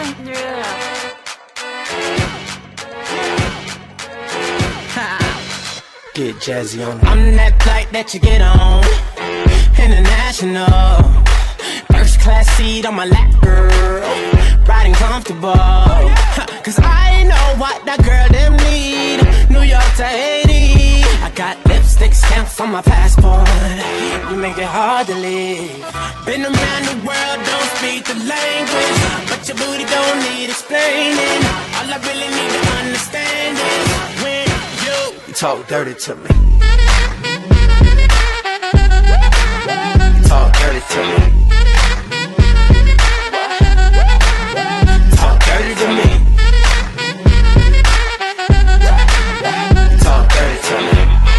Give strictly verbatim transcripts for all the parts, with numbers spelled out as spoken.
Get jazzy on it. I'm that flight that you get on, international. First class seat on my lap, girl, riding comfortable. Cause I know what that girl them need. New York to Haiti, I got lipstick stamps on my passport. You make it hard to leave. Been around the world, don't speak the language, but your booty don't need explaining. All I really need to understand is when you, You talk dirty to me. you Talk dirty to me. talk dirty to me. Talk dirty to me.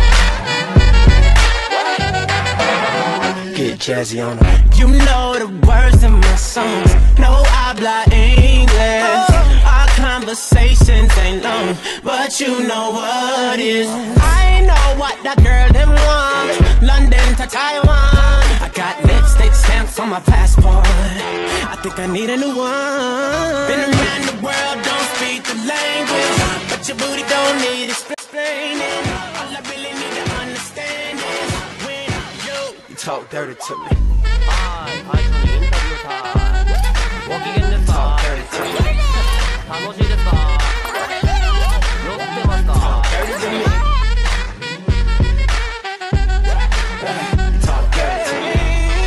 Get jazzy on it. You know the words in my songs. No habla English. Our conversations ain't long, but you know what is. I know what that girl them want. London to Taiwan. I got lipstick stamps on my passport. I think I need a new one. Been around the world, don't speak the language, but your booty don't need explaining. All I really need to understand is when you You talk dirty to me. 하이, 하이, 저는 인터뷰 타임. 워킹 앤 데스 Talk 타임. dirty to me. 다노시 데스 타임. 롯데마스 타임. Dirty to me. Talk dirty to me.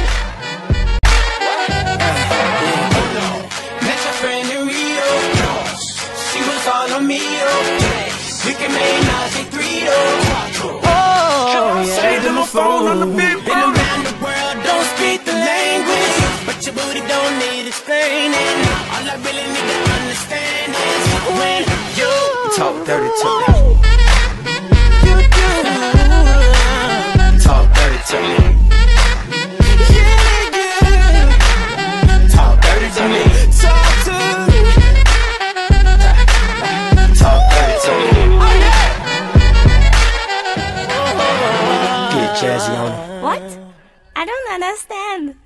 met your friend in Rio. She was all on me, oh. We can make Nazi three, oh. Oh, yeah. Saved in my phone on the big Been around the world, don't speak the language, but your booty don't need explaining. All I really need to understand is when you Talk dirty to me. you do. Talk dirty to me. Yeah, yeah. Talk dirty to me. Talk to me. Talk dirty to me. Oh, yeah. Get jazzy on it. What? I don't understand.